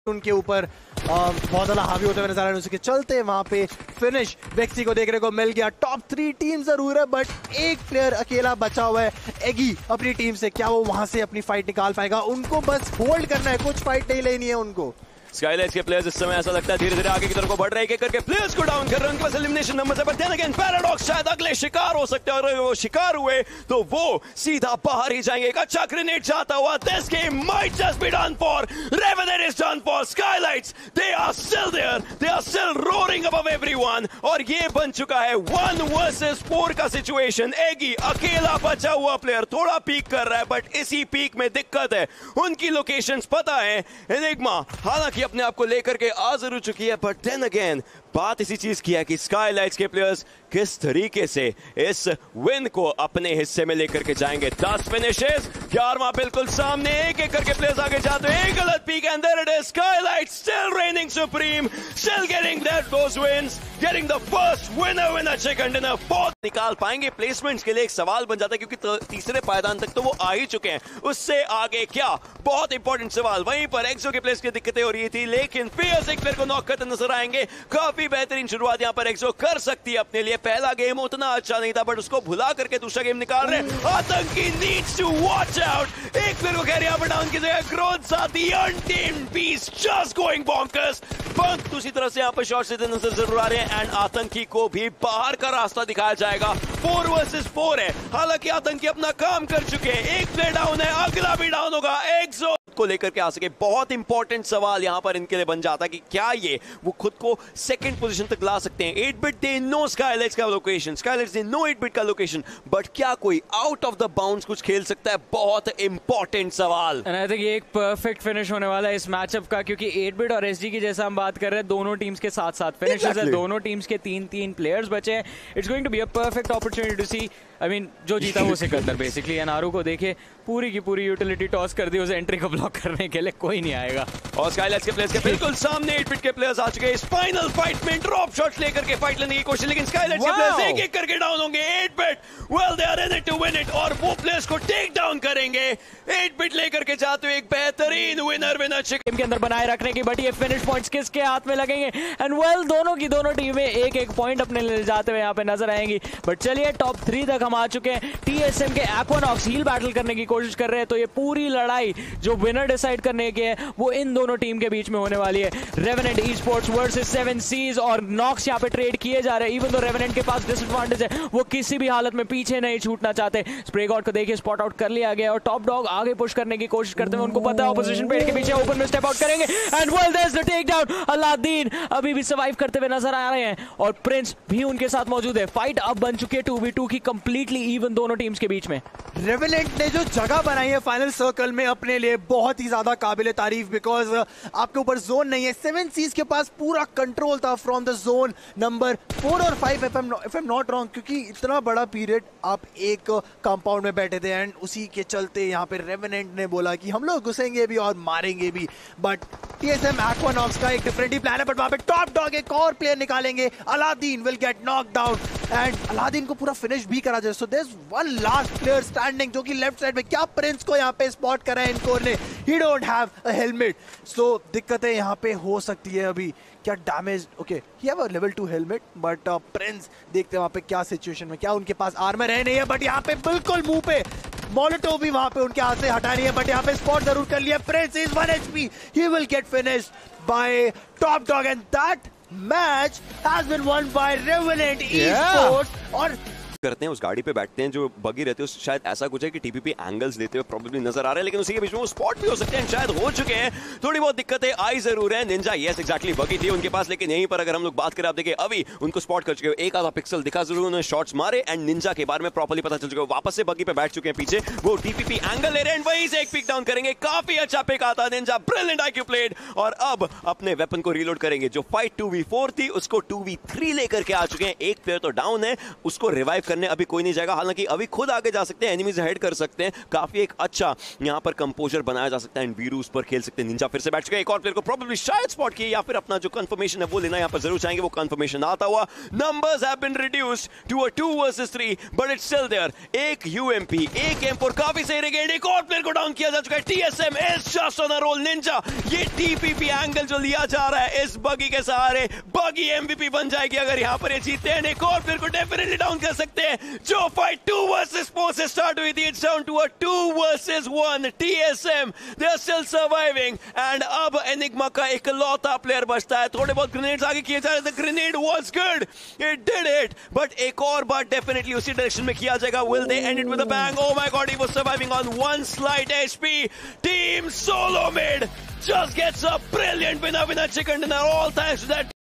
उनके ऊपर बहुत ज़्यादा हावी होते हुए नजर आ रहे हैं। उसके चलते वहां पे फिनिश वेक्सी को देखने को मिल गया। टॉप 3 टीम जरूर है बट एक प्लेयर अकेला बचा हुआ है एगी अपनी टीम से। क्या वो वहां से अपनी फाइट निकाल पाएगा? उनको बस होल्ड करना है, कुछ फाइट नहीं लेनी है उनको। स्काईलाइट्स के प्लेयर्स इस समय ऐसा लगता है धीरे धीरे आगे की तरफ को बढ़ रहे हैं, करके प्लेयर्स को डाउन कर रहे हैं। उनके पास एलिमिनेशन नंबर है, बट देन अगेन पैराडॉक्स शायद अगले शिकार हो सकते हैं, और वो शिकार हुए तो वो सीधा बाहर ही जाएंगे। एक अच्छा ग्रेनेड जाता हुआ, this game might just be done for Revenant, is done for Skylights. They are still there, they are still roaring above everyone, और ये बन चुका है 1 वर्सेस 4 का सिचुएशन। एगी अकेला बचा हुआ प्लेयर थोड़ा पीक कर रहा है, बट इसी पीक में दिक्कत है, उनकी लोकेशंस पता है। एनिग्मा हालांकि अपने आप को लेकर के आ जरूर चुकी है, बट देन अगेन बात इसी चीज की है कि स्काईलाइट्स के प्लेयर्स किस तरीके से इस विन को अपने हिस्से में लेकर के जाएंगे। 10 फिनिशेस, 11वां बिल्कुल सामने, एक एक करके प्लेयर्स आगे जाते हैं। एक गलत peek and there it is, Skylights still reigning supreme, still getting those wins, getting the first winner chicken dinner. बहुत निकाल पाएंगे प्लेसमेंट्स के लिए, एक सवाल बन जाता है क्योंकि तीसरे पायदान तक तो वो आ ही चुके हैं, उससे आगे क्या? बहुत इंपॉर्टेंट सवाल। वहीं पर एक्सो के प्लेयर्स की दिक्कतें हो रही थी, लेकिन फियर्स एक प्लेयर को नॉक करते नजर आएंगे। काफी बेहतरीन शुरुआत यहां पर एक्सो कर सकती है अपने लिए। पहला गेम उतना अच्छा नहीं था, बट उसको भुला करके दूसरा गेम निकाल रहे हैं। Aatanki needs to watch out. एक प्लेयर को कैरी अप डाउन की जगह ग्रोथ साथ ही untamed beast just going bonkers. बंक दूसरी तरफ से यहां पर शॉट से नजर जरूर आ रहे हैं, एंड आतंकी को भी बाहर का रास्ता दिखाया जाएगा। 4 वर्सेस 4 है, हालांकि आतंकी अपना काम कर चुके हैं। एक प्लेयर डाउन है, अगला भी डाउन होगा। एक्सो को लेकर के आ सके, बहुत इंपॉर्टेंट सवाल यहां पर इनके लिए बन जाता है कि क्या ये वो खुद को सेकंड पोजीशन तक ला सकते हैं। 8-bit दे नो स्काईलाइट्स का location, Skylights they know 8-bit का लोकेशन, बट क्या कोई आउट ऑफ द बाउंड्स कुछ खेल सकता है? बहुत इंपॉर्टेंट सवाल। एंड आई थिंक ये एक परफेक्ट फिनिश होने वाला है इस मैचअप का, क्योंकि 8-bit और एसजी की जैसा हम बात कर रहे हैं, दोनों टीम्स के साथ साथ फिनिशर्स है, दोनों टीम्स के 3-3 प्लेयर्स बचे हैं। It's going to be a perfect opportunity to see, I mean जो जीता वो सिकंदर बेसिकली। एनआरओ को देखे पूरी की पूरी यूटिलिटी टॉस कर दी उसे एंट्री को ब्लॉक करने के लिए, कोई नहीं आएगा। और स्काईलाइट्स के प्लेयर्स के बिल्कुल सामने 8-bit के प्लेयर्स आ चुके हैं। इस फाइनल फाइट में ड्रॉप शॉट्स लेकर के फाइट लेने की कोशिश, लेकिन स्काईलाइट्स के प्लेयर्स एक एक करके डाउन होंगे। 8-bit well they are in it to win it, और वो प्लेयर्स को टेक डाउन करेंगे। 8-bit लेकर के जाते हुए एक बेहतरीन विनर चिकन के अंदर बनाए रखने की, बट ये फिनिश पॉइंट्स किसके हाथ में लगेंगे? एंड वेल दोनों की दोनों टीमें एक एक पॉइंट अपने ले जाते हुए यहाँ पे नजर आएंगी। बट चलिए टॉप 3 तक हम आ चुके हैं। टीएसएम के एक्वानॉक्स हील बैटल करने की कोशिश कर रहे हैं, तो ये पूरी लड़ाई जो विनर डिसाइड करने की है वो इन दोनों टीम के बीच में होने वाली है। रेवेनेंट ई-स्पोर्ट्स वर्सेस 7 सीज, और नॉक्स यहाँ पे ट्रेड किए जा रहे हैं। इवन तो रेवेनेंट के पास डिसएडवांटेज है, वो किसी भी हालत में पीछे नहीं छूटना चाहते। स्प्रे गॉड को देखिए स्पॉट आउट कर लिया गया, और टॉप डॉग आगे पुश करने की कोशिश करते हैं। उनको पता है ऑपोजिशन पेड़ के पीछे ओपन में स्टेप आउट करेंगे, and well there is the take down. Aladdin अभी भी सर्वाइव करते हुए नजर आ रहे हैं, और प्रिंस भी उनके साथ मौजूद है। फाइट अब बन चुकी है 2v2 की, कंप्लीटली इवन दोनों टीम्स के बीच में। रेवेनेंट ने जो जगह बनाई है फाइनल सर्कल में अपने लिए बहुत ही ज्यादा काबिल तारीफ, बिकॉज आपके ऊपर जोन नहीं है। 7 सीज के पास पूरा कंट्रोल था फ्रॉम द जोन नंबर 4 और 5 if I am not wrong, क्योंकि इतना बड़ा पीरियड आप एक कंपाउंड में बैठे थे, एंड उसी के चलते यहाँ पे रेवेनेंट ने बोला कि हम लोग घुसेंगे भी और मारेंगे भी। बट टीएसएम एक्वानॉक्स का एक डिफरेंट ही प्लान है, बट वहां पे टॉप डॉग एक और प्लेयर निकालेंगे। Aladdin will get knock down, and Aladdin को पूरा फिनिश भी करा जाए। So there is one last player standing जो कि लेफ्ट साइड में। क्या प्रिंस को यहाँ पे स्पॉट करा है इनकोर ने? He don't have a helmet, सो दिक्कतें यहाँ पे हो सकती है। अभी क्या damage, okay he have a level 2 helmet, but Prince देखते हैं वहाँ पे क्या सिचुएशन में, क्या उनके पास आर्मर है नहीं है। बट यहाँ पे बिल्कुल मुंह पे मोलोटो भी वहां पे उनके हाथ से हटानी है, बट यहाँ पे स्पॉट जरूर कर लिया। Prince is 1 HP, he will get finished by Top Dog, and that match has been won by Revenant Esports। और करते हैं उस गाड़ी पे बैठते हैं जो बगी रहते हैं, शायद ऐसा कुछ है कि टीपीपी एंगल्स देते हुए प्रॉब्लली नजर आ रहे हैं, लेकिन उसी के बीच में वो स्पॉट भी हो सकते हैं, शायद हो चुके हैं। थोड़ी बहुत दिक्कतें आई जरूर है। निंजा यस एग्जैक्टली बगी थी उनके पास, लेकिन यहीं पर अगर हम लोग बात करें, आप देखिए अभी उनको स्पॉट कर चुके हो, एक आधा पिक्सल दिखा जरूर, उन्होंने शॉट्स मारे, एंड निंजा के बारे में प्रॉपर्ली पता चल चुका है। वापस से बगी पे बैठ चुके हैं पीछे, वो टीपीपी एंगल ले रहे हैं, वहीं से एक पिक डाउन करेंगे। काफी अच्छा पिक आता निंजा, ब्रिलियंट आईक्यू प्लेड, और अब अपने वेपन को रीलोड करेंगे। जो फाइट 2v4 थी उसको 2v3 लेकर के आ चुके हैं। एक प्लेयर तो डाउन है, उसको रिवाइव करने अभी कोई नहीं जाएगा। हालांकि अभी खुद आगे जा सकते हैं, एनिमीज हेड कर सकते हैं, काफी एक अच्छा यहाँ पर कंपोजर बनाया जा सकता है एंड वीरू उस पर खेल सकते हैं। निंजा फिर से बैठ चुके हैं, एक और प्लेयर को प्रोबेबली शायद स्पॉट किया या फिर अपना जो कंफर्मेशन है वो लेना यहाँ पर जरूर चाहेंगे। वो कंफर्मेशन आता हुआ, numbers have been reduced to a 2 versus 3 but it's still there. एक यूएमपी, एक M4 काफी सही रहेगा। एक और प्लेयर को डाउन किया जा चुका है। TSM is just on a roll. Ninja ये TPP एंगल जो लिया जा रहा है इस बगी के सहारे, बगी MVP बन जाएगी अगर यहाँ पर ये जीतते हैं। एक और प्लेयर को डेफिनेटली डाउन कर सकते हैं। जो फाइट 2 वर्सेस 4 से स्टार्ट हुई थी, it's down to a 2 versus 1। TSM they are still surviving and अब एनिग्मा का इकलौता प्लेयर बचता है। थोड़े बहुत ग्रेनेड्स आगे किए जा रहे थे, grenade was good, it did it, but एक और बार डेफिनेटली उसी डायरेक्शन में किया जाएगा। Will they end it with a bang? Oh my god, he was surviving on 1 slight HP. Team Solo Mid just gets a brilliant winner chicken dinner, all thanks to that